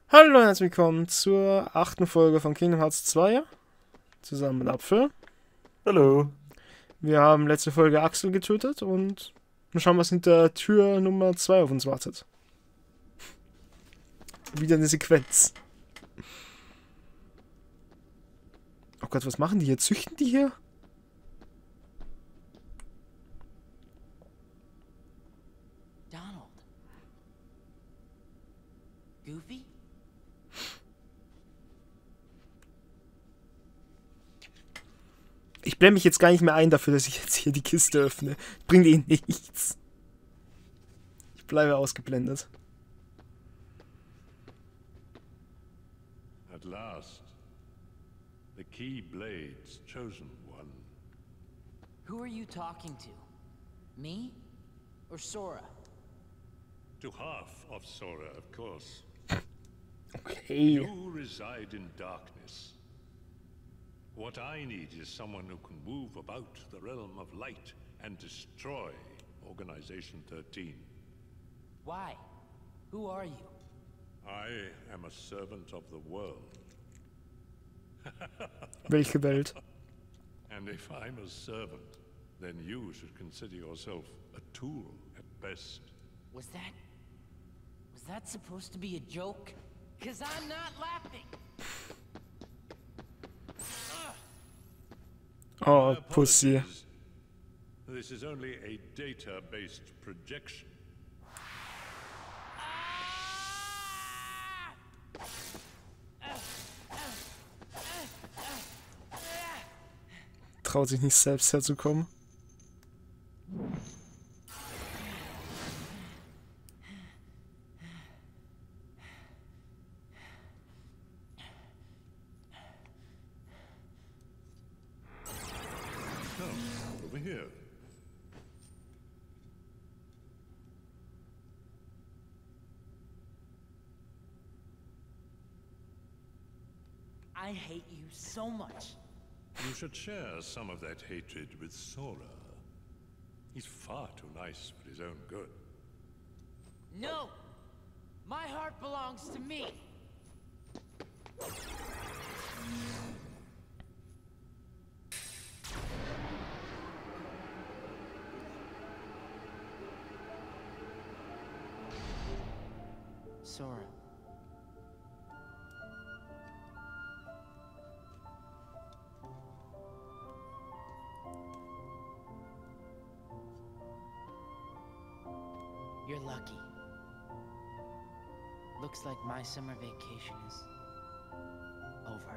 Hallo und herzlich willkommen zur 8. Folge von Kingdom Hearts 2, zusammen mit Apfel. Hallo. Wir haben letzte Folge Axel getötet und mal schauen, was hinter Tür Nummer 2 auf uns wartet. Wieder eine Sequenz. Oh Gott, was machen die hier? Züchten die hier? Donald. Goofy? Ich blende mich jetzt gar nicht mehr ein dafür, dass ich jetzt hier die Kiste öffne. Bringt ihnen nichts. Ich bleibe ausgeblendet. At last, the Keyblade's chosen one. Who are you talking to? Me? Or Sora? To half of Sora, of course. Okay. You reside in darkness. What I need is someone who can move about the realm of light and destroy Organization 13. Why? Who are you? I am a servant of the world. Welche Welt? And if I'm a servant, then you should consider yourself a tool at best. Was that supposed to be a joke? 'Cause I'm not laughing. Oh, Pussy. Apologies. This is only a data-based projection. Traut sich nicht selbst herzukommen. Come, over here. I hate you so much. You should share some of that hatred with Sora. He's far too nice for his own good. No! My heart belongs to me. Sora. You're lucky. Looks like my summer vacation is over.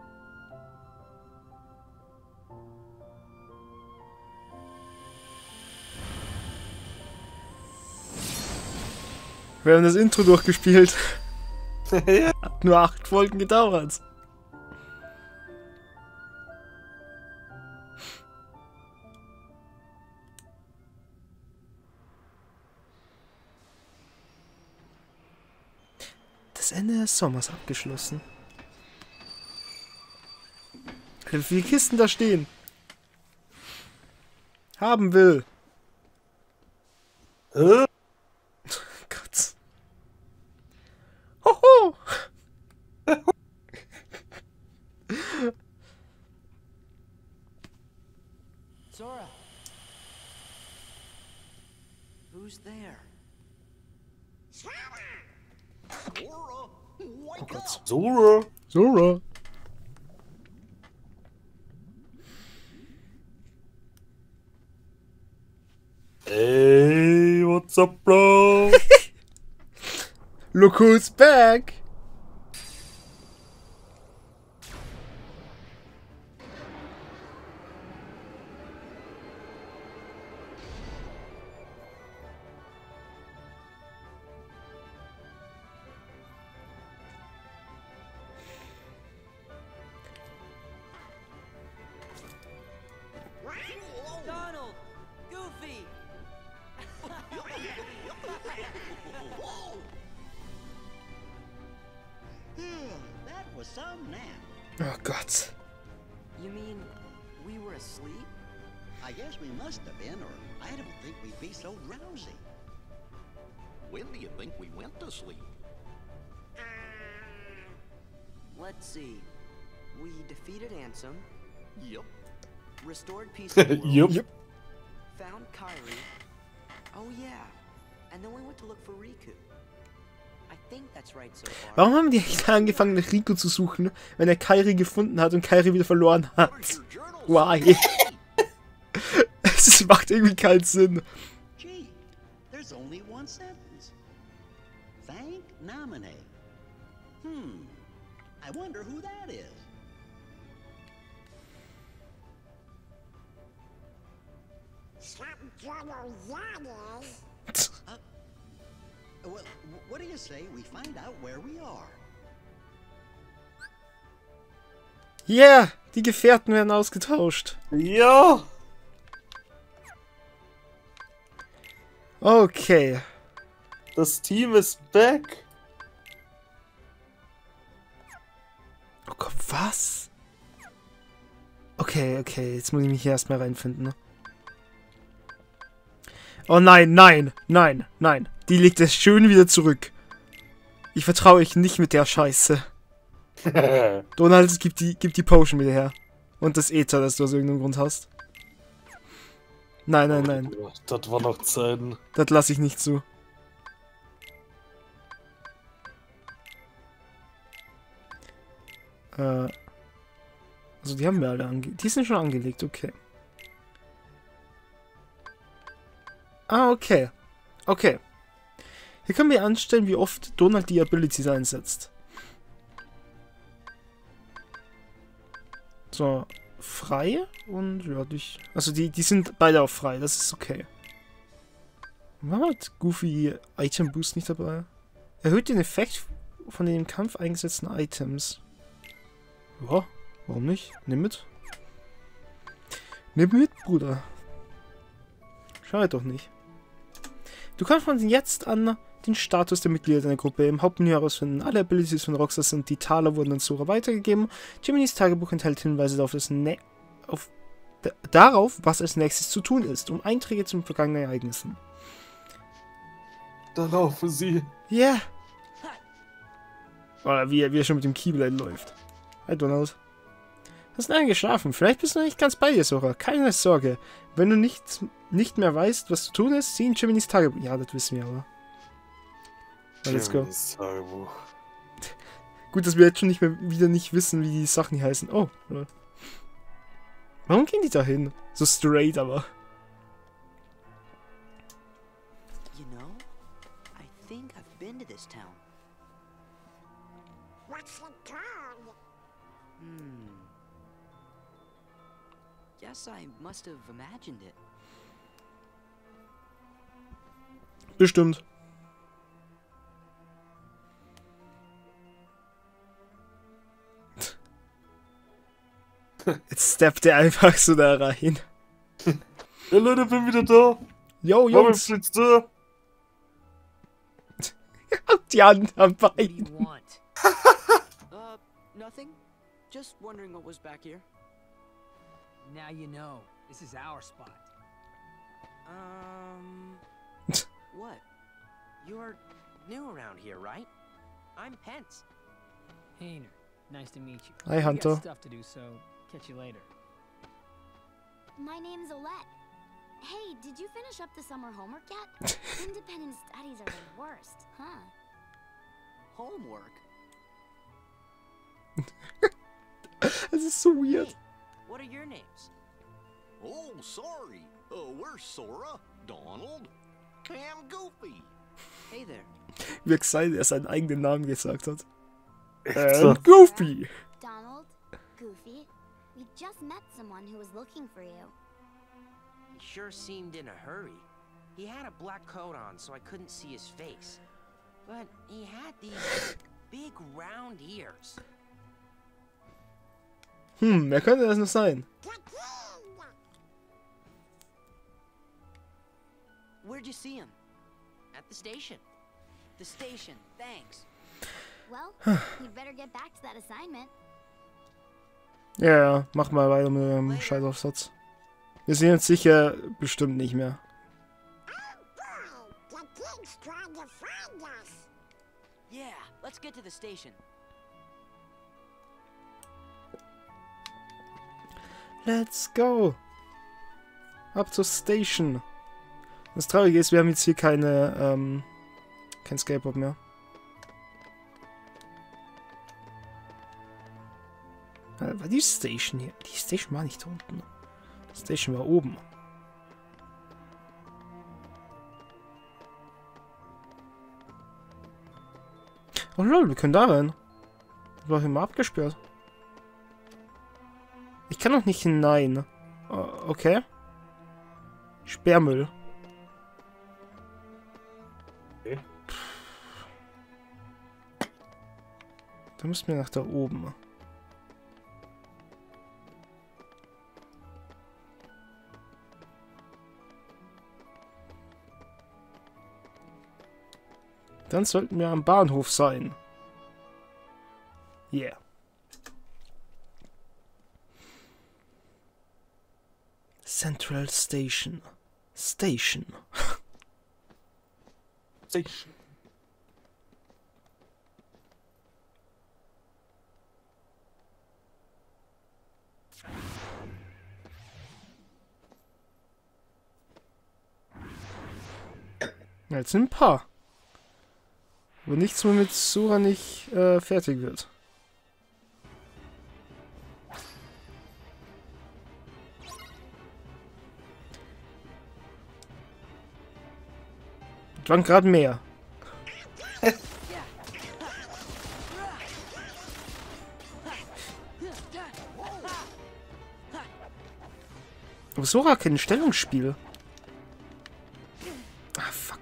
Wir haben das Intro durchgespielt. Ja. Hat nur 8 Folgen gedauert. Das Ende des Sommers abgeschlossen. Wie viele Kisten da stehen? Haben will. Hä? Gott. Hoho! Sora. Who's there? Oh Gott. Sora. Sora. Hey, what's up, bro? Look who's back! Donald! Goofy! That was some nap. Oh Gott. You mean we were asleep? I guess we must have been, or I don't think we'd be so drowsy. When do you think we went to sleep? Let's see. We defeated Ansem. Yup. Restored peace in the world. Jupp. Found Kyrie. Oh yeah. And then we went to look for Riku. I think that's right so far. Warum haben die echt angefangen, nach Rico zu suchen, wenn er Kairi gefunden hat und Kairi wieder verloren hat? Why? Es macht irgendwie keinen Sinn. Gee, there's only one sentence. Thank nominate. I wonder who that is. Well, what do you say we find out where we are? Yeah, die Gefährten werden ausgetauscht. Ja. Okay. Das Team ist back. Oh Gott, was? Okay, jetzt muss ich mich hier erstmal reinfinden. Ne? Oh nein. Die legt es schön wieder zurück. Ich vertraue euch nicht mit der Scheiße. Donald, gib die Potion wieder her. Und das Ether, das du aus irgendeinem Grund hast. Nein. Das war noch Zeiten. Das lasse ich nicht zu. Also die haben wir alle die sind schon angelegt, okay. Ah, okay. Hier können wir anstellen, wie oft Donald die Abilities einsetzt. So, frei und ja, also die sind beide auch frei, das ist okay. Warum hat Goofy Item Boost nicht dabei? Erhöht den Effekt von den im Kampf eingesetzten Items. Ja, warum nicht? Nimm mit. Nimm mit, Bruder. Schade doch nicht. Du kannst von jetzt an den Status der Mitglieder deiner Gruppe im Hauptmenü herausfinden. Alle Abilities von Roxas und die Taler wurden an Sora weitergegeben. Jiminy's Tagebuch enthält Hinweise darauf, was als nächstes zu tun ist, um Einträge zu vergangenen Ereignissen. Da laufen sie. Yeah. Oder wie er schon mit dem Keyblade läuft. Hi Donald. Hast lange geschlafen. Vielleicht bist du noch nicht ganz bei dir, Sora. Keine Sorge. Wenn du nicht mehr weißt, was zu tun ist, sieh in Jiminy's Tagebuch. Ja, das wissen wir aber. Let's go. Tagebuch. Gut, dass wir jetzt schon wieder nicht wissen, wie die Sachen hier heißen. Oh. Warum gehen die da hin? So straight, aber. You know, I think I've been to this town. What's it called? Guess I must have imagined it. Bestimmt. Jetzt steppt er einfach so da rein. Ja, Leute, bin wieder da. Yo, Jungs. Warum bist du da? Die Hand am What do you Bein. want? Nothing. Just wondering what was back here. Now you know. This is our spot. What? You're new around here, right? I'm Pence. Hayner, nice to meet you. Hi, We Hunter. got stuff to do, so catch you later. My name's Olette. Hey, did you finish up the summer homework yet? Independent studies are the worst, huh? Homework? Das ist so weird. Hey, what are your names? Oh, sorry. We're Sora, Donald, and Goofy. Hey there. Wie excited er seinen eigenen Namen gesagt hat. So. And Goofy. Donald, Goofy, we just met someone who was looking for you. He sure seemed in a hurry. He had a black coat on, so I couldn't see his face. But he had these big round ears. Wer könnte das noch sein? Where'd you see him? At the station. The station, thanks. Well, you'd better get back to that assignment. Ja, mach mal weiter mit dem Scheißaufsatz. Wir sehen uns sicher bestimmt nicht mehr. The kid's trying to find us. Yeah, let's get to the station. Let's go. Ab zur Station. Das Traurige ist, wir haben jetzt hier kein Skateboard mehr. War die Station hier? Die Station war nicht unten. Die Station war oben. Oh lol, wir können da rein. Das war immer abgesperrt. Ich kann noch nicht hinein. Okay. Sperrmüll. Okay. Da müssen wir nach da oben. Dann sollten wir am Bahnhof sein. Yeah. Central Station. Station. Station. Ja, jetzt sind ein paar. Aber nichts, womit Sora nicht fertig wird. Das waren gerade mehr. Aber Sora hat kein Stellungsspiel. Ah, fuck.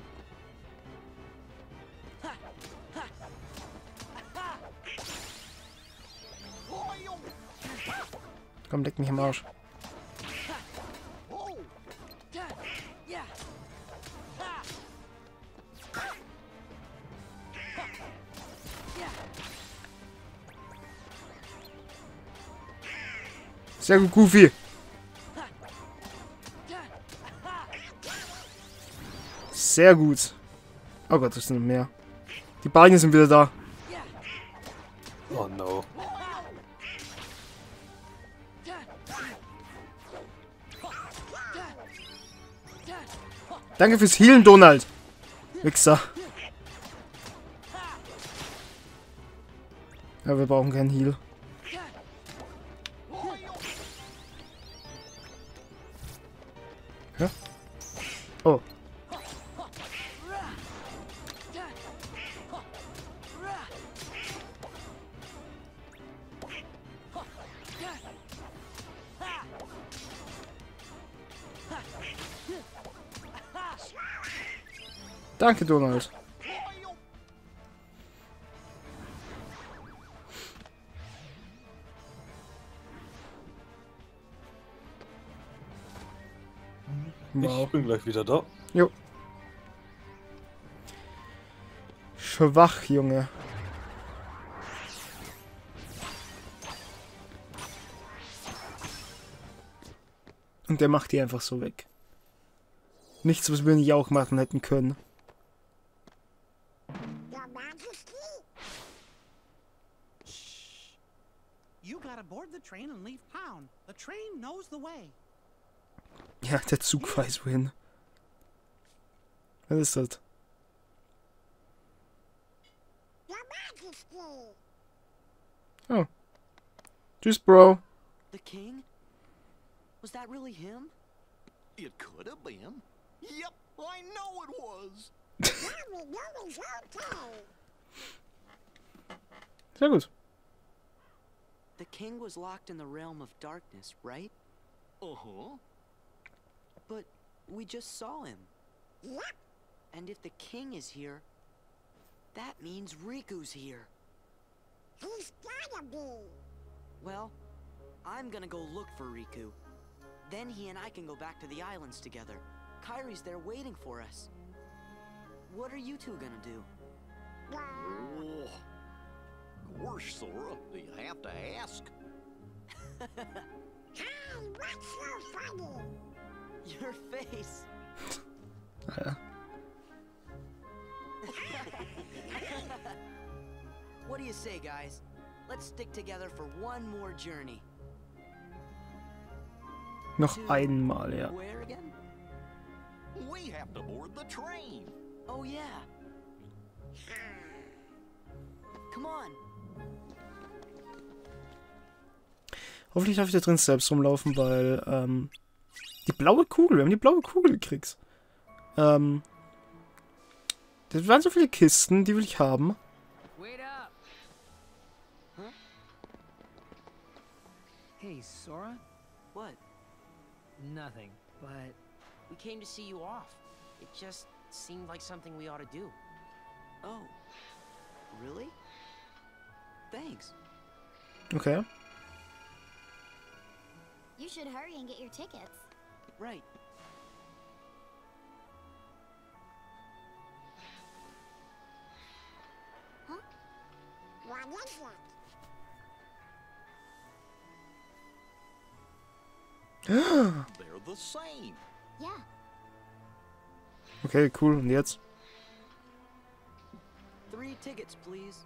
Komm, leck mich am Arsch. Sehr gut, Goofy. Sehr gut. Oh Gott, das sind noch mehr. Die Beine sind wieder da. Oh no. Danke fürs Healen, Donald. Wichser. Ja, wir brauchen keinen Heal. Ja? Oh. Danke, Donald. Wow. Ich bin gleich wieder da. Jo. Schwach, Junge. Und der macht die einfach so weg. Nichts, was wir nicht auch machen hätten können. You gotta board the train and leave town. The train knows the way. Ja, der Zug weiß wohin. Was ist das? Oh. Tschüss, Bro. The king? Was that really him? It could have been. Yep, I know it was. Sehr gut. The king was locked in the realm of darkness, right? Uh-huh. But we just saw him. And if the king is here, that means Riku's here. He's gotta be. Well, I'm gonna go look for Riku. Then he and I can go back to the islands together. Kairi's there waiting for us. What are you two gonna do? Oh. Gosh, Sora, do you have to ask? Hey, what's so funny? Your face. Ja. What do you say, guys? Let's stick together for one more journey. Noch To einmal, ja. Where again? We have to board the train. Oh yeah. Come on. Hoffentlich darf ich da drin selbst rumlaufen, weil, die blaue Kugel, wir haben die blaue Kugel gekriegt. Das waren so viele Kisten, die will ich haben. Wait up. Huh? Hey, Sora? What? Nothing, but we came to see you off. It just seemed like something we ought to do. Oh. Really? Thanks. Okay. You should hurry and get your tickets. Right. They're the same. Yeah. Okay, cool. Und jetzt? 3 tickets, please.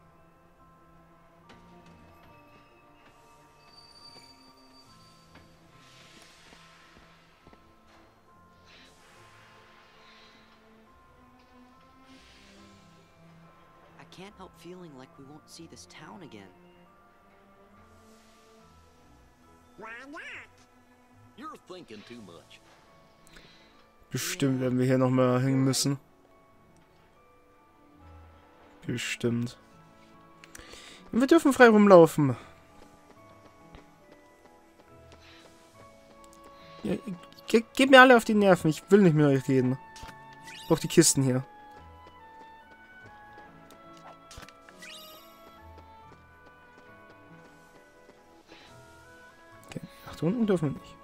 I can't help feeling like we won't see this town again. Why not? You're thinking too much. Bestimmt werden wir hier nochmal hängen müssen. Bestimmt. Und wir dürfen frei rumlaufen. Ja, geht mir alle auf die Nerven. Ich will nicht mit euch reden. Ich brauche die Kisten hier. Okay, nach da unten dürfen wir nicht.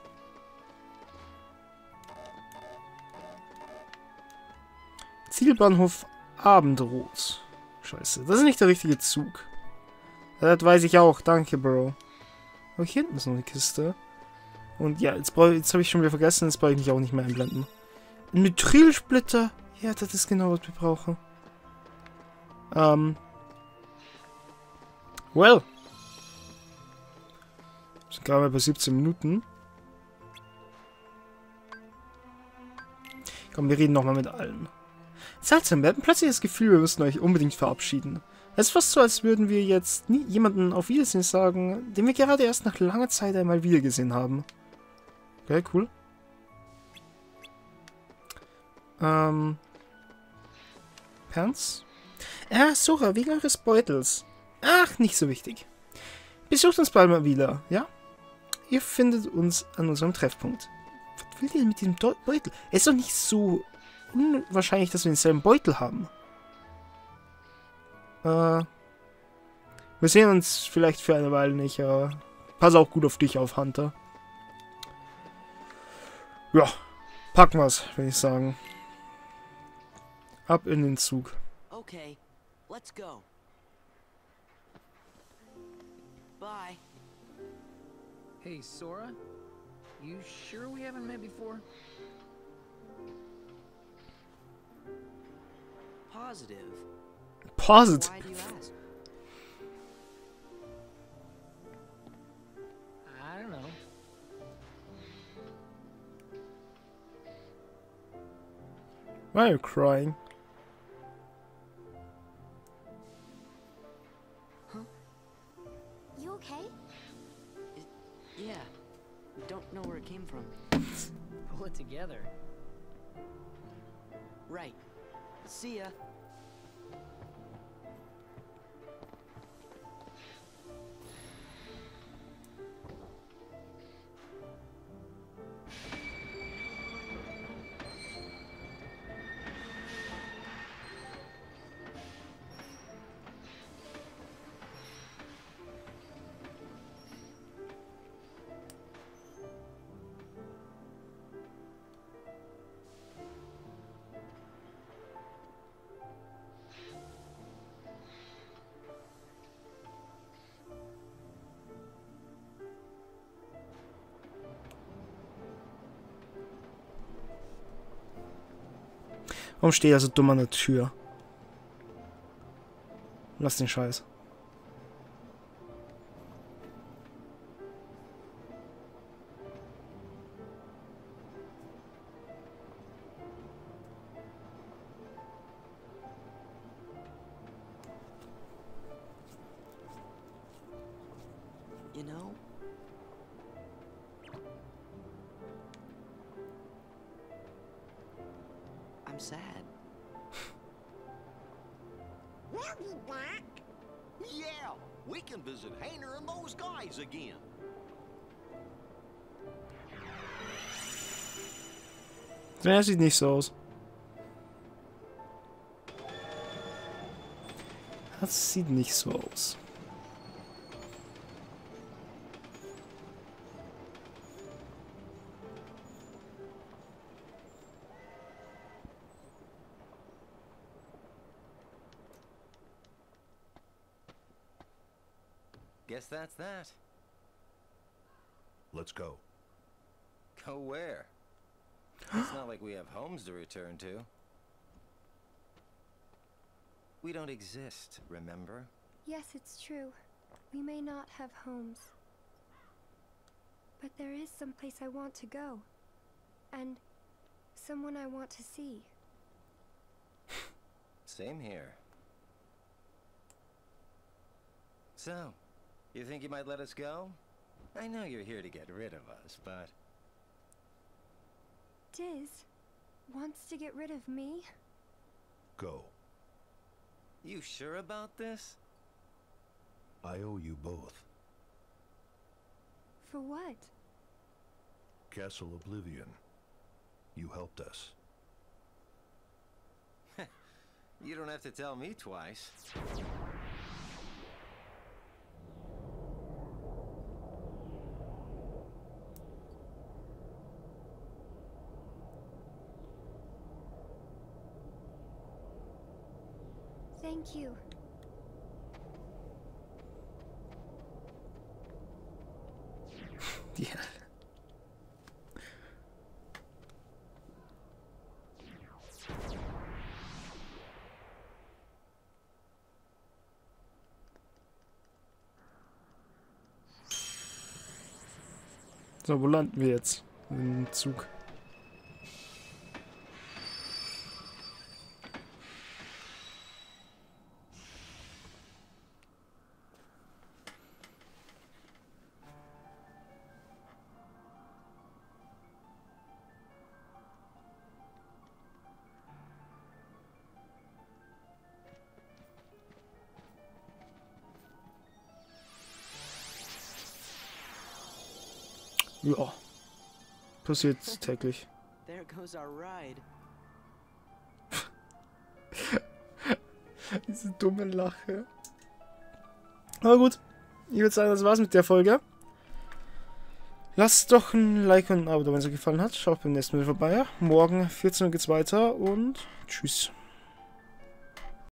Zielbahnhof Abendrot. Scheiße, das ist nicht der richtige Zug. Das weiß ich auch, danke, Bro. Aber hier hinten ist noch eine Kiste. Und ja, jetzt habe ich schon wieder vergessen, jetzt brauche ich mich auch nicht mehr einblenden. Ein Mithrilsplitter. Ja, das ist genau, was wir brauchen. Well. Wir sind gerade mal bei 17 Minuten. Komm, wir reden nochmal mit allen. Seltsam, wir hatten plötzlich das Gefühl, wir müssten euch unbedingt verabschieden. Es ist fast so, als würden wir jetzt nie jemanden auf Wiedersehen sagen, den wir gerade erst nach langer Zeit einmal wiedergesehen haben. Okay, cool. Pants? Ja, Sora, wegen eures Beutels. Ach, nicht so wichtig. Besucht uns bald mal wieder, ja? Ihr findet uns an unserem Treffpunkt. Was will ihr denn mit diesem Beutel? Es ist doch nicht so unwahrscheinlich, dass wir denselben Beutel haben. Wir sehen uns vielleicht für eine Weile nicht, aber pass auch gut auf dich auf, Hunter. Ja, packen wir's, würde ich sagen. Ab in den Zug. Okay, let's go. Bye. Hey, Sora? You sure we haven't met before? Positive. Positive. Why do you ask? I don't know. Why are you crying? You okay? Yeah. Don't know where it came from. Pull it together. Right. See ya. Warum steht er so dumm an der Tür? Lass den Scheiß. you know? I'm sad. We'll be back. Yeah, we can visit Hayner and those guys again. Der sieht nicht so aus. Das sieht nicht so aus. Guess that's that. Let's go. Go where? It's not like we have homes to return to. We don't exist, remember? Yes, it's true. We may not have homes. But there is some place I want to go. And someone I want to see. Same here. So, you think you might let us go? I know you're here to get rid of us, but... Diz wants to get rid of me? Go. You sure about this? I owe you both. For what? Castle Oblivion. You helped us. You don't have to tell me twice. Thank you. Ja. So, wo landen wir jetzt? Im Zug. Ja. Passiert täglich. There goes our ride. Diese dumme Lache. Aber gut. Ich würde sagen, das war's mit der Folge. Lasst doch ein Like und ein Abo, wenn es euch gefallen hat. Schaut beim nächsten Mal vorbei. Morgen 14 Uhr geht's weiter und tschüss.